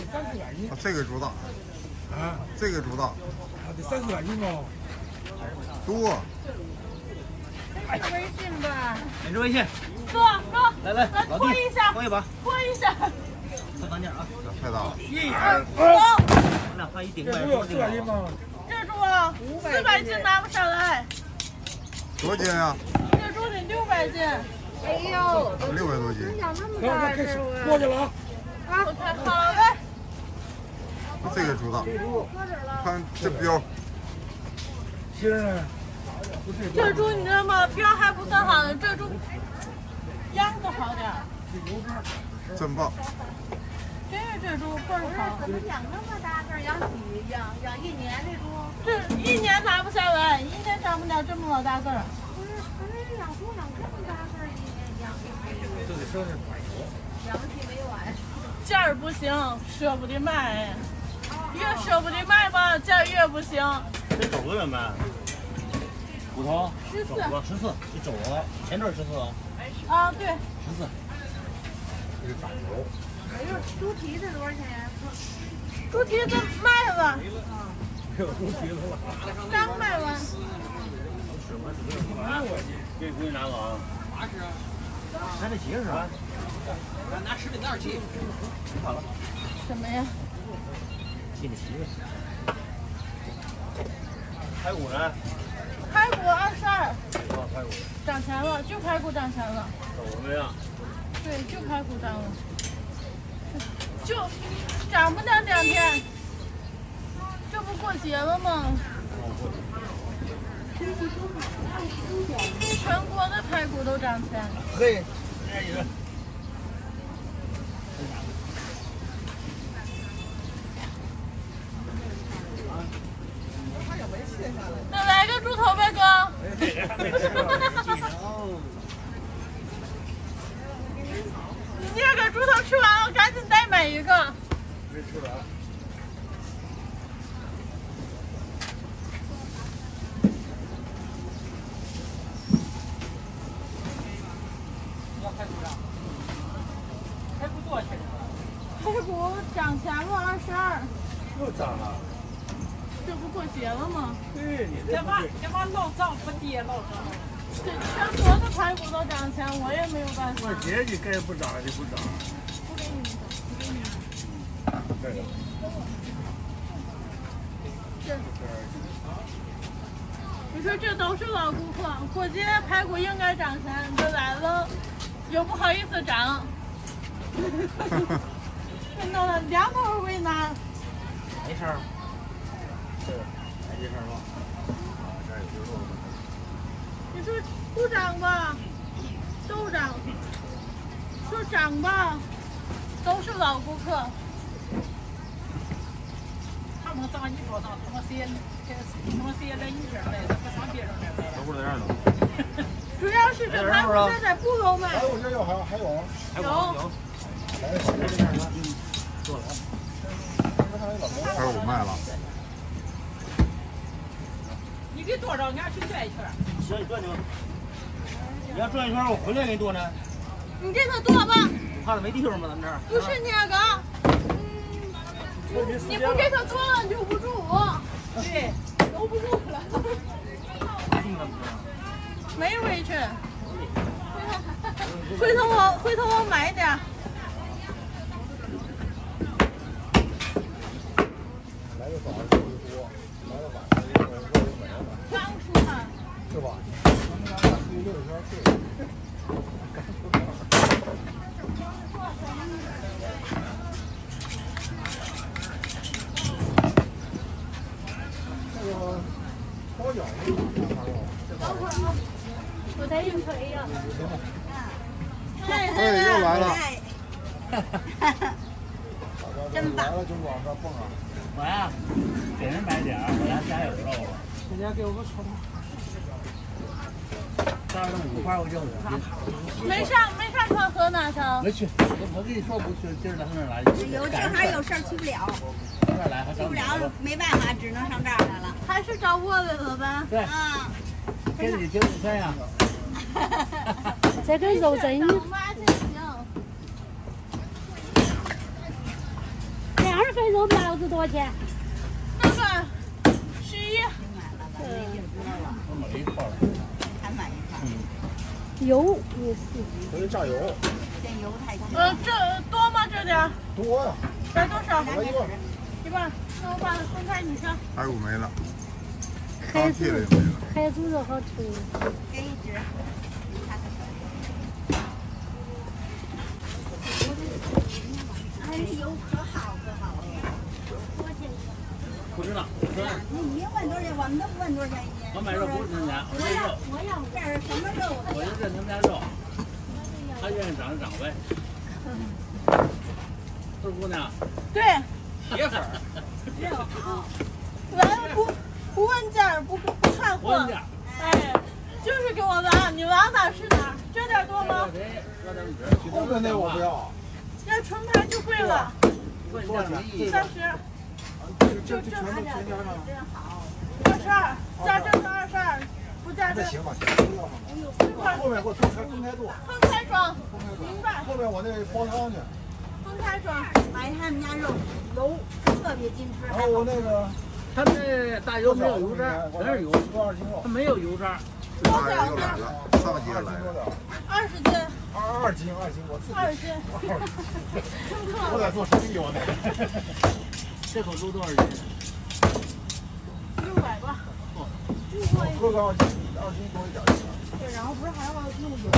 这个多大？啊，这个多大？ 得30块一毛。 多。 微信吧。 你是微信。 哥， 来，老弟， 拖一下， 拖一把， 拖一下。 快当点啊！ 太大了。 1、2、3。 咱俩换一顶这块， 猪4块1吗？ 这猪啊，400斤拿不下来。 多少斤啊？ 这猪得600斤。 哎呦 ，600多斤。 怎么长那么大只啊？ 过去了啊！ 啊，好嘞。 这个猪大，看这标。 行啊。 这猪你知道吗？膘还不算好的，这猪样子好点。 真棒。 真是这猪倍儿好。 怎么养那么大个？养1年这猪？ 这1年拿不下来，1年长不了这么老大个儿。 不是，养猪养这么大个儿，1年养这得生日养起没完。 价儿不行，舍不得卖。越舍不得卖吧，价儿越不行。 这肘子人卖。骨头 14， 这肘子前腿14 啊，对。 14。 这个长头。 哎呦，猪蹄子多少钱？ 猪蹄子卖了。 没有猪蹄子了。 刚卖完。 给姑娘拿走啊。拿这鞋是吧？拿食品袋去。好了。 什么呀？ 给你媳妇。排骨呢？ 排骨22。 啊，排骨。 涨钱了，就排骨涨钱了。 肘子呀？ 对，就排骨涨了。就涨不了2天。这不过节了吗？全国的排骨都涨钱。 嘿，这意思。 再来个猪头呗，哥。你这个猪头吃完了，赶紧再买一个。 没吃完。 排骨多少钱？排骨涨钱了22。 又涨了。 这不过节了吗？ 对，你这嘛老涨不跌老涨。这全国的排骨都涨钱，我也没有办法。 过节你该不涨就不涨。 不给你们，不给你们。 这个。 你说这都是老顾客，过节排骨应该涨钱，这来了又不好意思涨，这弄得两头为难。 没事儿。这个没事儿吧？啊，这儿有肉。 你说不涨吧，都涨；说涨吧，都是老顾客。 他们涨一多涨，他们谁来你这儿来，他不上别人那儿来了。 这不在这儿呢。 主要是这排骨现在不够卖。 我这有还有。 有。 做了。 排骨卖了。 你给多少？俺去转一圈。 行，你转去吧。你要转一圈，我回来给你剁呢。 你给他剁吧。 你怕他没地方吗？咱们这儿。 不是那个。你不给他剁了，留不住。对，留不住了。没回去。回头我买点。 来的早的肉就多，来的晚的肉就没了。 刚出来。 是吧？他们家出去溜一圈去。刚出来。这个包饺子我才用锤呀。 哎，又来了。 真棒！ 来了就往这蹦啊！ 我呀，给人买点儿，我家家有肉。 人家给我个炒汤。 这儿的5块我就5。 没上团河哪上？ 没去，我跟你说不去，今儿咱上这儿来。 正好有事儿去不了。 上这儿来还去不了，没办法，只能上这儿来了。 还是找我来了呗？ 对。 啊。 给你9、5分呀。 这跟肉真。 妈真行。 2人肥肉苗子多少钱？ 那个11。 没一块儿。 还买一块。 油也是。 可以榨油。 这油太贵。 这多吗？这点？ 多呀。 来多少？ 来一半。 一半。那我把它分开，你看。 排骨没了， 海屁的也没了。 海猪肉好吃。 给一只。哎呦，可好可好了。 不知道。 你问多少钱？我们都不问多少钱一斤。 我买肉不是挣钱，我认肉。 我要这是什么肉？ 我就认他们家肉，他愿意长就长呗。是姑娘。 对。 铁粉。 肉好。来不问价，不看货。 问价。 哎，就是给我挖，你挖哪是哪？这点多吗？ 后面那我不要。 这纯排就贵了。 问价 30。 这全加上。 真好。 22，加这个22，不加这。 那行吧，后面给我分开做。 分开装。明白。 后面我那煲汤去。 分开装。 买他们家肉，油特别精致。 然后我那个。 他那大油没有油渣，全是油，他没有油渣。 多少斤？ 上节来了。 20斤。 2斤，我自己。 20斤。 我得做生意，我得。 这口猪多少斤 ？600吧。 喝个2斤多一点。 对，然后不是还要弄油？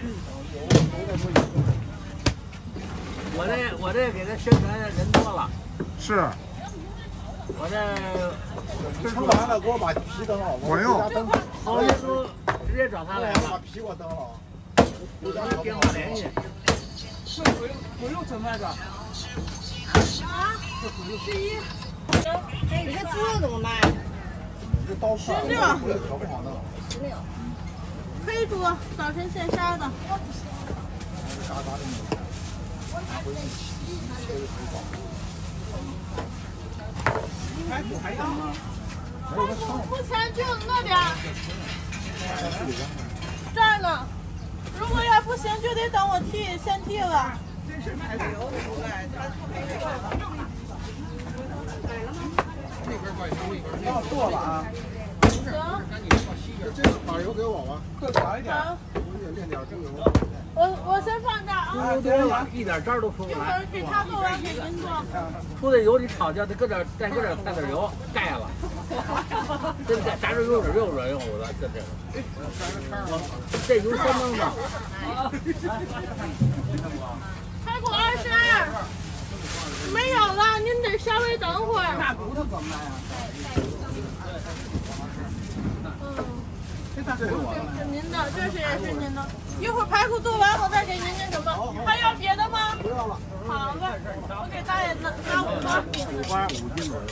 我这给他宣传的人多了。 是。 我这吃完了，给我把皮蹬了。 我用。 好些都直接找他来了。 把皮给我蹬了。 有电话联系。 不用整那个。 11。 这个猪肉怎么卖？ 这刀片 16。 调不好弄。 16。 黑猪，早晨现杀的。 沙沙的那个，拿回去切就很好。 排骨还要吗？ 目前就那点儿。这儿呢。如果要不行，就得等我先剃了。 这是排骨油的出来，他出排骨了。 要做了啊！ 行。 这个把油给我吧， 更长一点。 我也炼点猪油。 我先放这儿啊。 猪油多了，一点渣都出不一会来。 儿给他做完给您做。 出的油你炒掉，再搁点蘸点油，盖了。真的，炸着又软又软又糊的，就这个。这油相当大。 排骨22，没有了，您得稍微等会儿。 大骨头怎么卖啊？这是我的。 这是您的，这是也是您的。一会儿排骨做完，我再给您那什么。还要别的吗？ 不要了。 好了，我给大爷拿5包。 5包5斤左右。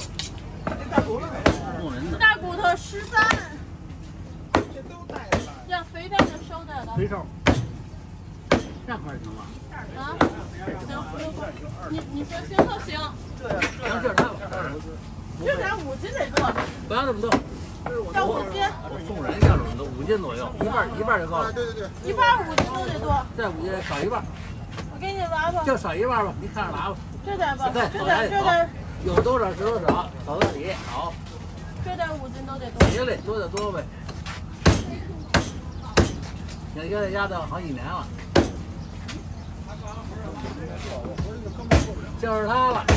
大骨头13。 这都带着。 要肥点的瘦点的。 肥瘦。这块行吗？ 啊？行，你说行就行。 行，这差不多。 这点5斤得多。 不要那么多。 要5斤。 我送人要这么多，5斤左右，一半就够了。 对。 一半5斤都得多。 再5斤少一半。 我给你拿吧。 就少一半吧，你看着拿吧。 这点吧， 对， 这点。 有多少是多少，走到底。好。 这点5斤都得多。 行嘞，多就多呗。现在压到好几年了。就是他了。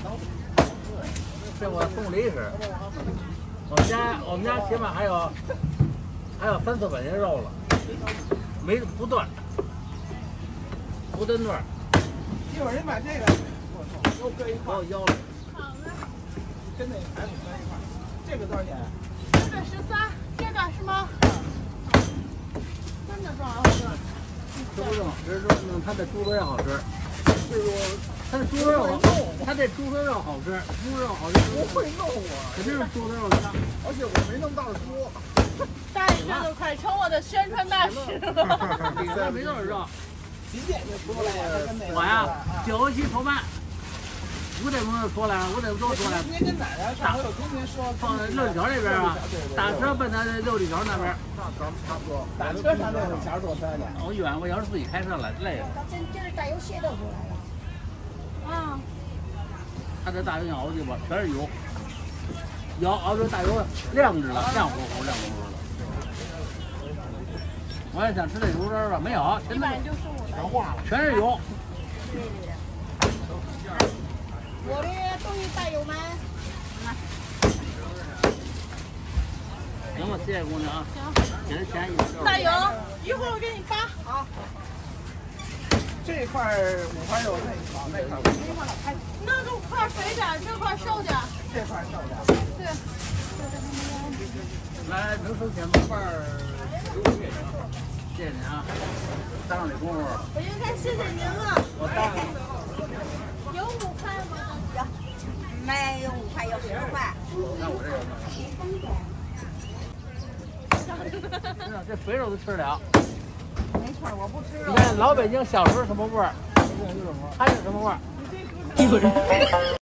这我送礼使。我们家起码还有3-4百斤肉了，不断，不断段。 一会儿你把这个都搁一块， 我腰了。 好嘞。 跟那排骨搁一块。这个多少钱？ 这个13，这个是吗？真的重要吃。 吃不正，只是说它的猪肉要好吃。是说它的猪肉好，它这猪头肉好吃，猪肉好吃。 不会弄啊， 肯定是猪头肉香。 而且我没那么大的锅。 大爷这都快成我的宣传大使了。 里边没多少肉。 几点就出来呀？ 我呀，9期头班，5点钟就出来了，5点多出来。 今天跟奶奶上回我今天说放在六里桥那边啊，打车奔咱六里桥那边。 那咱们差不多。 打车上六里桥坐车去。 我远，我要是自己开车来累了。 这是带有血豆腐来了。 嗯。 它这大油熬的吧，全是油，熬这大油亮着了，亮乎乎的。我也想吃这油渣吧，没有，现在全化了。 全是油。 我的东西带油吗？ 行吧，谢谢姑娘啊。 行， 给他钱1 带油，一会儿我给你发。 好。这块5块肉，那块5块。 那就块肥点，这块瘦点。 这块瘦点。 对。 来，能收钱吗？块15元。谢谢您啊，耽误你功夫了。 我应该谢谢您了。 我耽误。 有5块吗？ 有，没有5块，有10块。 那我这个。这肥肉都吃得了。 没错，我不吃肉。 你看老北京小时候什么味儿？它是什么味儿？